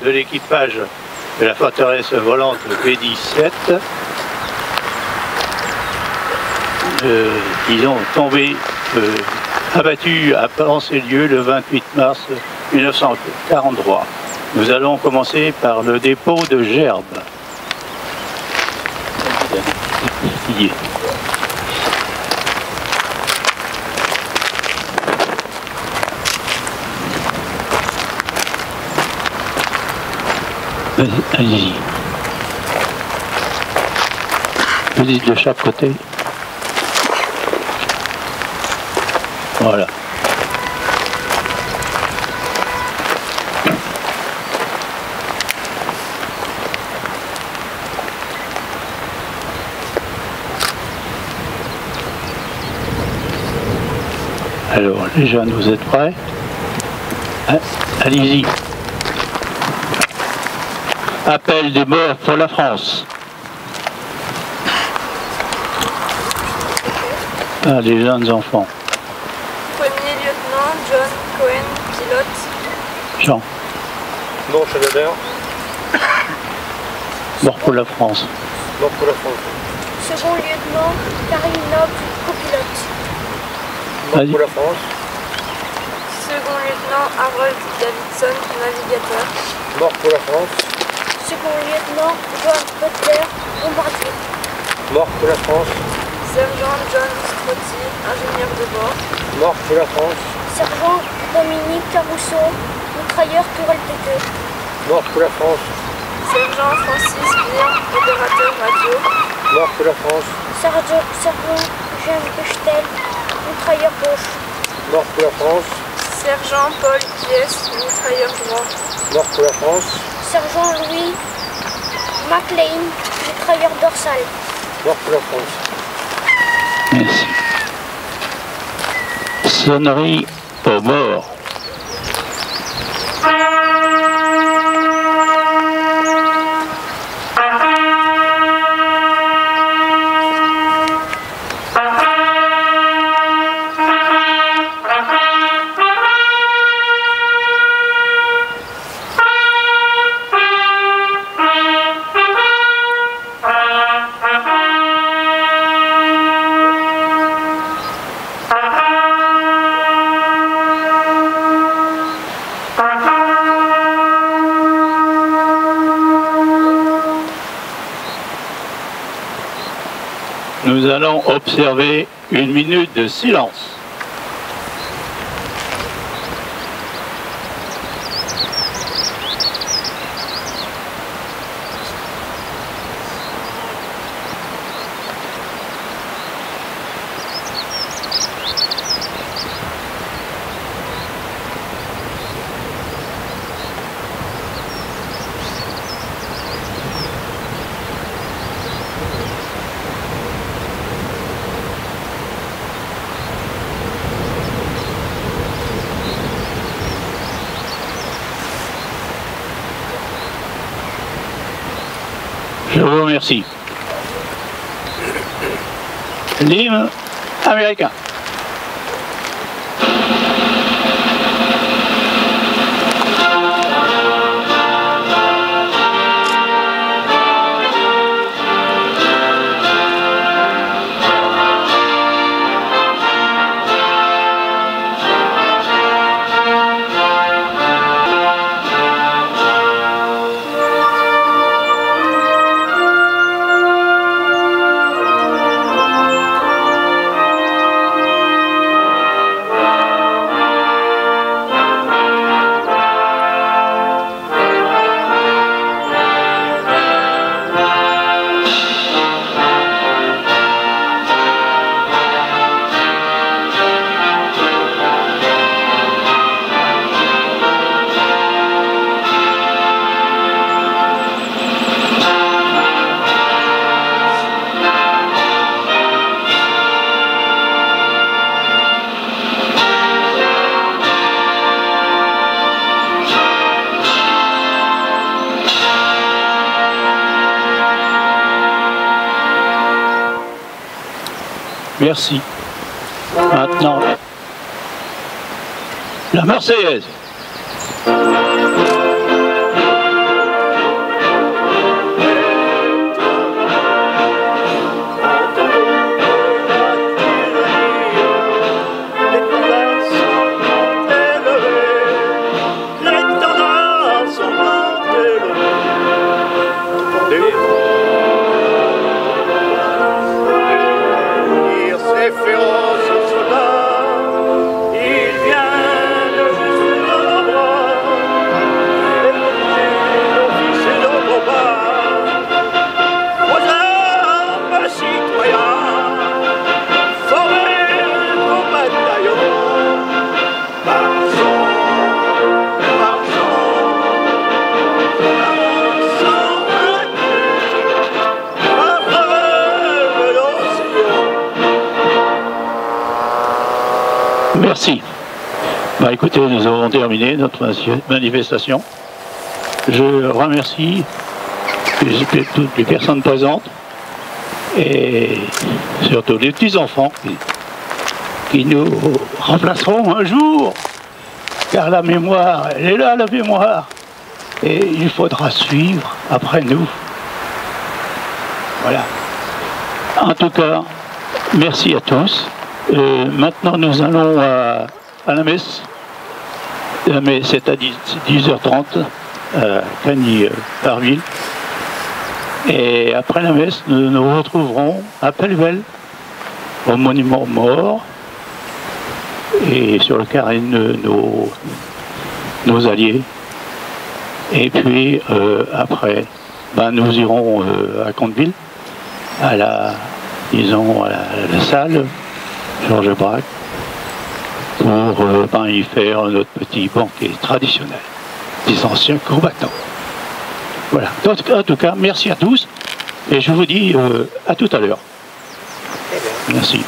de l'équipage de la forteresse volante B-17 qui ont tombé abattus à Pansé-Lieu le 28 mars 1943. Nous allons commencer par le dépôt de Gerbes. Allez-y. Vous dites de chaque côté. Voilà. Alors, les jeunes, vous êtes prêts? Allez-y. Appel de mort pour la France. Ah, les jeunes enfants. Premier lieutenant John Cohen, pilote. Jean. Mort chez l'honneur. Mort pour la France. Mort pour la France. Second lieutenant Karine Noble, copilote. Mort pour la France. Second lieutenant Harold Davidson, navigateur. Mort pour la France. Second lieutenant John Butler, bombardier. Mort pour la France. Sergent John Strotty, ingénieur de bord. Mort pour la France. Sergent Dominique Carousseau, mitrailleur Tourelle TT. Mort pour la France. Sergent Francis Beer, opérateur radio. Mort pour la France. Sergent Jean Bechtel, mitrailleur gauche. Mort pour la France. Sergent Paul Kies, mitrailleur droit. Mort pour la France. Sergent Louis McLean, mitrailleur dorsal. Mort pour la France. Merci. Sonnerie aux morts. Nous allons observer une minute de silence. Je vous remercie. L'hymne américain. Merci. Maintenant, la Marseillaise. Merci. Bah, écoutez, nous avons terminé notre manifestation. Je remercie toutes les personnes présentes et surtout les petits-enfants qui nous remplaceront un jour, car la mémoire, elle est là, la mémoire, et il faudra suivre après nous. Voilà. En tout cas, merci à tous. Maintenant, nous allons à la messe. La messe est à 10h30 à Cagny-Barville. Et après la messe, nous nous retrouverons à Pellevel, au monument mort, et sur le carré de nos alliés. Et puis, après, nous irons à Conteville, à la salle Georges Braque, pour y faire notre petit banquet traditionnel des anciens combattants. Voilà. En tout cas, merci à tous et je vous dis à tout à l'heure. Merci.